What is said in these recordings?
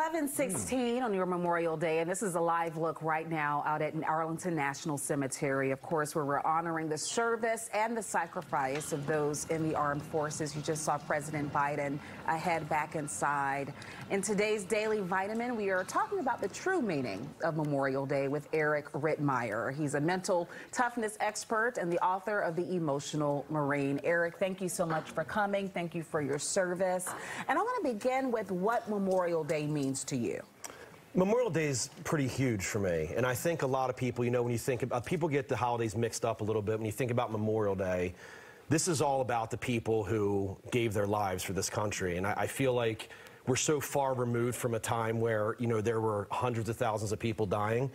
11:16 on your Memorial Day, and this is a live look right now out at Arlington National Cemetery, of course, where we're honoring the service and the sacrifice of those in the armed forces. You just saw President Biden head back inside. In today's Daily Vitamin, we are talking about the true meaning of Memorial Day with Eric Rittmeyer. He's a mental toughness expert and the author of The Emotional Marine. Eric, thank you so much for coming. Thank you for your service. And I want to begin with what Memorial Day means to you. Memorial Day is pretty huge for me, and I think a lot of people, you know, when you think about, people get the holidays mixed up a little bit. When you think about Memorial Day, this is all about the people who gave their lives for this country, and I feel like we're so far removed from a time where, you know, there were hundreds of thousands of people dying.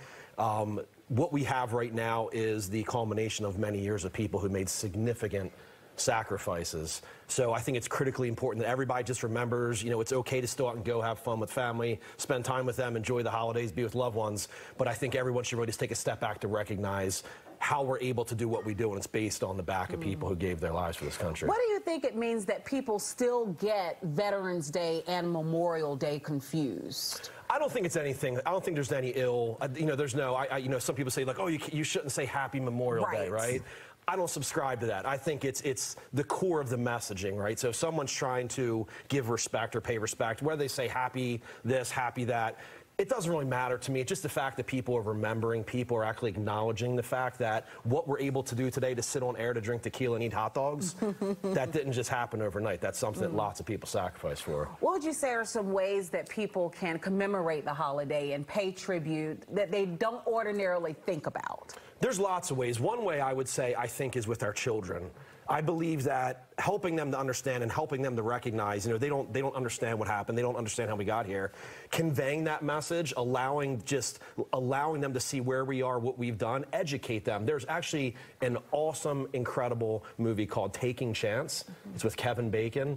What we have right now is the culmination of many years of people who made significant sacrifices. So I think it's critically important that everybody just remembers, you know, it's okay to still out and go have fun with family, spend time with them, enjoy the holidays, be with loved ones. But I think everyone should really just take a step back to recognize how we're able to do what we do, and it's based on the back of people who gave their lives for this country. What do you think it means that people still get Veterans Day and Memorial Day confused? I don't think it's anything. I don't think there's any ill. You know, there's no. You know, some people say like, oh, you shouldn't say Happy Memorial Day, right? I don't subscribe to that. I think it's the core of the messaging, right? So if someone's trying to give respect or pay respect, whether they say happy this, happy that, it doesn't really matter to me. It's just the fact that people are remembering, people are actually acknowledging the fact that what we're able to do today to sit on air to drink tequila and eat hot dogs, that didn't just happen overnight. That's something that lots of people sacrifice for. What would you say are some ways that people can commemorate the holiday and pay tribute that they don't ordinarily think about? There's lots of ways. One way I would say, I think, is with our children. I believe that helping them to understand and helping them to recognize, you know, they don't understand what happened, they don't understand how we got here. Conveying that message, allowing them to see where we are, what we've done, educate them. There's actually an awesome, incredible movie called Taking Chance. It's with Kevin Bacon.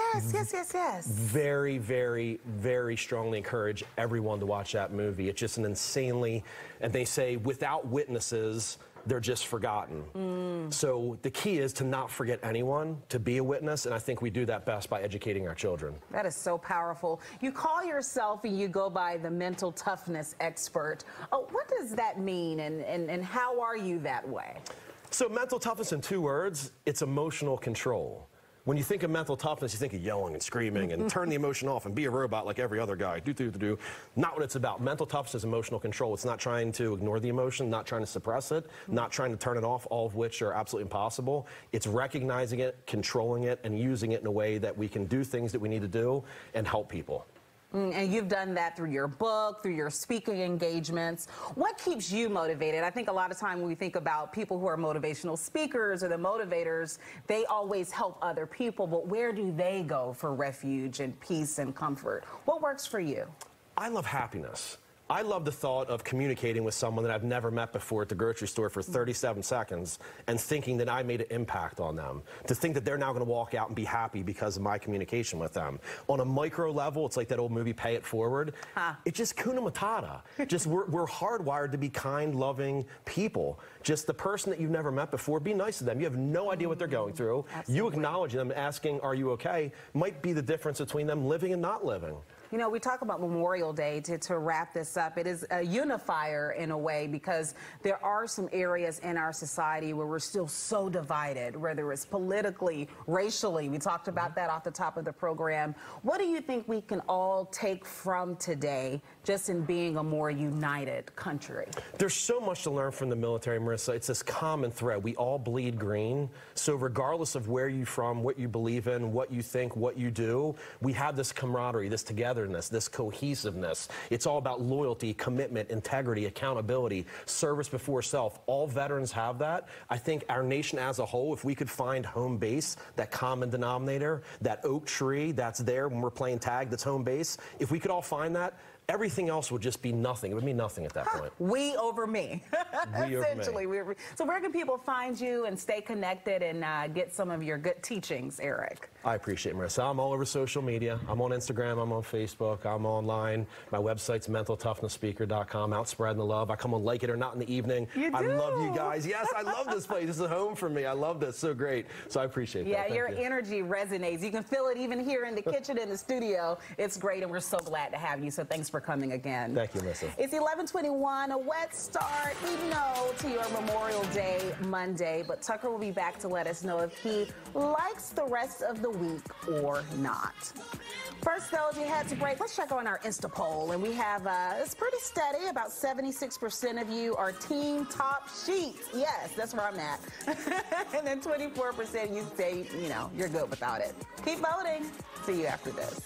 Yes. Very, very, very strongly encourage everyone to watch that movie. It's just an insanely, and they say without witnesses, they're just forgotten. So the key is to not forget anyone, to be a witness, and I think we do that best by educating our children. That is so powerful. You call yourself and you go by the mental toughness expert. What does that mean, and how are you that way? So mental toughness in 2 words, it's emotional control. When you think of mental toughness, you think of yelling and screaming and turn the emotion off and be a robot like every other guy. Not what it's about. Mental toughness is emotional control. It's not trying to ignore the emotion, not trying to suppress it, not trying to turn it off, all of which are absolutely impossible. It's recognizing it, controlling it, and using it in a way that we can do things that we need to do and help people. And you've done that through your book, through your speaking engagements. What keeps you motivated? I think a lot of time when we think about people who are motivational speakers or the motivators, they always help other people, but where do they go for refuge and peace and comfort? What works for you? I love happiness. I love the thought of communicating with someone that I've never met before at the grocery store for 37 seconds and thinking that I made an impact on them. To think that they're now going to walk out and be happy because of my communication with them. On a micro level, it's like that old movie, Pay It Forward. It's just kuna matata. Just we're hardwired to be kind, loving people. Just the person that you've never met before, be nice to them. You have no idea what they're going through. Absolutely. You acknowledge them, asking, are you okay, might be the difference between them living and not living. You know, we talk about Memorial Day to wrap this up. It is a unifier in a way because there are some areas in our society where we're still so divided, whether it's politically, racially. We talked about that off the top of the program. What do you think we can all take from today just in being a more united country? There's so much to learn from the military, Marissa. It's this common thread. We all bleed green. So regardless of where you're from, what you believe in, what you think, what you do, we have this camaraderie, this togetherness, this cohesiveness. It's all about loyalty, commitment, integrity, accountability, service before self. All veterans have that. I think our nation as a whole, if we could find home base, that common denominator, that oak tree that's there when we're playing tag, that's home base, if we could all find that, everything else would just be nothing. It would mean nothing at that point. We over me. We Essentially. over me. So where can people find you and stay connected and get some of your good teachings, Eric? I appreciate it, Marissa. I'm all over social media. I'm on Instagram. I'm on Facebook. I'm online. My website's mentaltoughnesspeaker.com. Out spreading the love. I come on Like It or Not in the evening. You do? I love you guys. Yes, I love this place. This is home for me. I love this. So great. So I appreciate that. Yeah, your you. energy resonates. You can feel it even here in the kitchen, in the studio. It's great, and we're so glad to have you. So thanks for coming again. Thank you, Melissa. It's 11:21, a wet start, we know, to your Memorial Day Monday, but Tucker will be back to let us know if he likes the rest of the week or not. First, though, if you had to break, let's check on our Insta poll, and we have, it's pretty steady. About 76% of you are Team Top Sheets. Yes, that's where I'm at. And then 24% you say, you know, you're good without it. Keep voting. See you after this.